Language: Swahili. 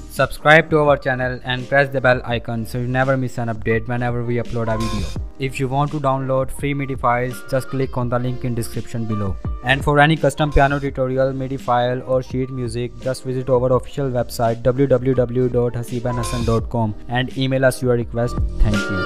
Subscribe to our channel and press the bell icon so you never miss an update whenever we upload a video. If you want to download free MIDI files, just click on the link in description below. And for any custom piano tutorial, MIDI file or sheet music, just visit our official website www.haseebandhassan.com and email us your request. Thank you.